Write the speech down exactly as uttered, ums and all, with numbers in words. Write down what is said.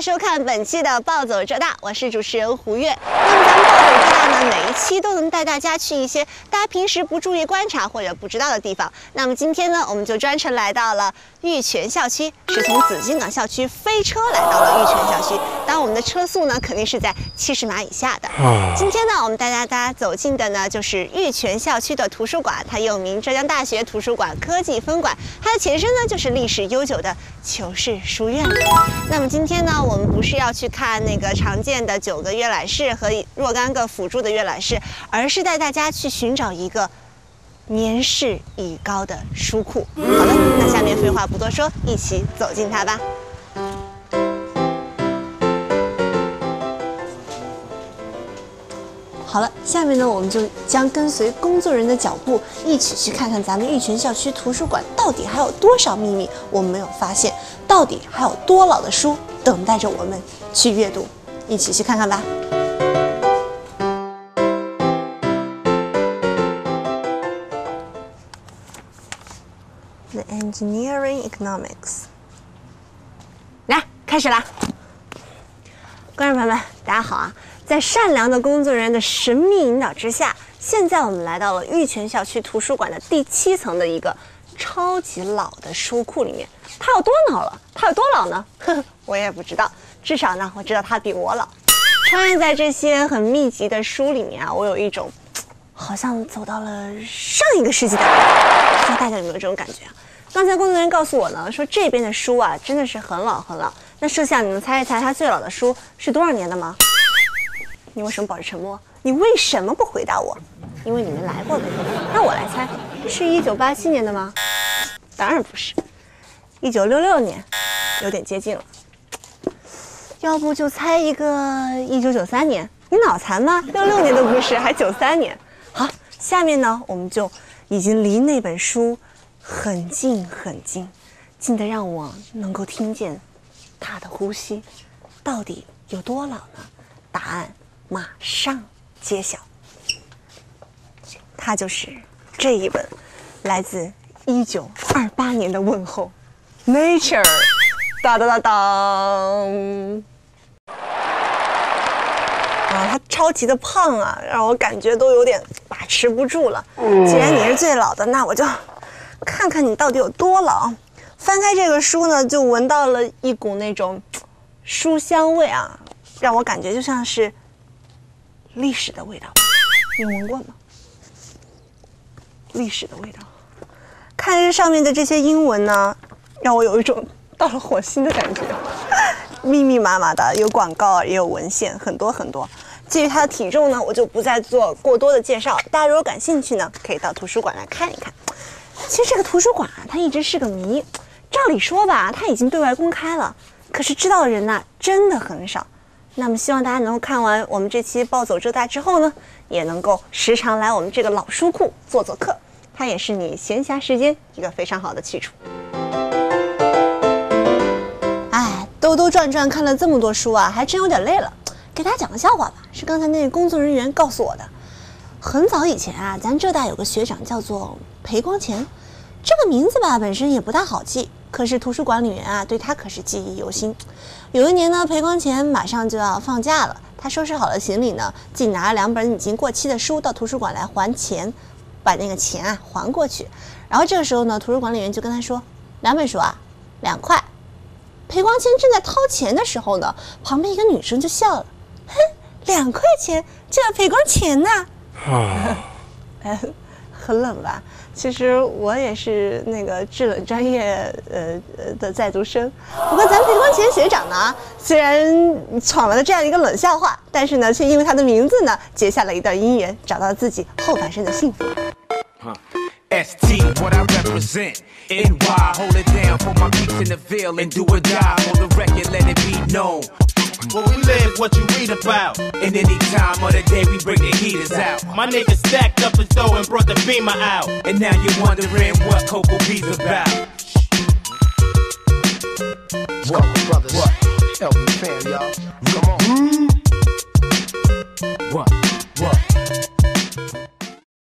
收看本期的暴走浙大，我是主持人胡月。那么咱们暴走浙大呢，每一期都能带大家去一些大家平时不注意观察或者不知道的地方。那么今天呢，我们就专程来到了玉泉校区，是从紫金港校区飞车来到了玉泉校区。当然，我们的车速呢肯定是在七十码以下的。今天呢，我们带大家走进的呢就是玉泉校区的图书馆，它又名浙江大学图书馆科技分馆，它的前身呢就是历史悠久的裘氏书院。那么今天呢，我们不是要去看那个常见的九个阅览室和若干个辅助的阅览室，而是带大家去寻找一个年事已高的书库。好了，那下面废话不多说，一起走进它吧。好了，下面呢，我们就将跟随工作人员的脚步，一起去看看咱们玉泉校区图书馆到底还有多少秘密我们没有发现，到底还有多老的书等待着我们去阅读，一起去看看吧。The Engineering Economics， 来，开始啦！观众朋友们，大家好啊！在善良的工作人员的神秘引导之下，现在我们来到了玉泉校区图书馆的第七层的一个超级老的书库里面。它有多老了？它有多老呢？呵呵，我也不知道。至少呢，我知道它比我老。穿越在这些很密集的书里面啊，我有一种好像走到了上一个世纪的感觉。不知道大家有没有这种感觉啊？刚才工作人员告诉我呢，说这边的书啊真的是很老很老。那摄像，你能猜一猜它最老的书是多少年的吗？你为什么保持沉默？你为什么不回答我？因为你们来过的。那我来猜，是一九八七年的吗？当然不是，一九六六年，有点接近了。要不就猜一个一九九三年？你脑残吗？六六年都不是，还九三年。好，下面呢，我们就已经离那本书很近很近，近得让我能够听见它的呼吸。到底有多老呢？答案马上揭晓，它就是这一本来自一九二八年的问候 Nature。 哒哒哒当啊，它超级的胖啊，让我感觉都有点把持不住了。既然你是最老的，那我就看看你到底有多老。翻开这个书呢，就闻到了一股那种书香味啊，让我感觉就像是历史的味道。你闻过吗？历史的味道。看这上面的这些英文呢，让我有一种到了火星的感觉。密密麻麻的，有广告也有文献，很多很多。至于它的体重呢，我就不再做过多的介绍。大家如果感兴趣呢，可以到图书馆来看一看。其实这个图书馆啊，它一直是个谜。照理说吧，它已经对外公开了，可是知道的人呢，真的很少。那么希望大家能够看完我们这期暴走浙大之后呢，也能够时常来我们这个老书库做做客，它也是你闲暇时间一个非常好的去处。哎，兜兜转转看了这么多书啊，还真有点累了。给大家讲个笑话吧，是刚才那个工作人员告诉我的。很早以前啊，咱浙大有个学长叫做裴光前，这个名字吧本身也不大好记，可是图书管理员啊对他可是记忆犹新。有一年呢，裴光前马上就要放假了，他收拾好了行李呢，自己拿了两本已经过期的书到图书馆来还钱，把那个钱啊还过去。然后这个时候呢，图书管理员就跟他说，两本书啊，两块。裴光前正在掏钱的时候呢，旁边一个女生就笑了，哼，两块钱，这个裴光前呐、啊。很冷吧？其实我也是那个制冷专业呃呃的在读生。不过咱裴光前学长呢，虽然闯了这样一个冷笑话，但是呢，却因为他的名字呢，结下了一段姻缘，找到自己后半生的幸福。 S T, what I represent. N Y, hold it down for my peeps in the Ville and do or die. Hold the record, let it be known. Where we live, what you read about. And any time of the day, we bring the heaters out. My niggas stacked up his dough and brought the beamer out. And now you're wondering what Coco B's about. What, brothers? What? Help me, fam, y'all. Come on.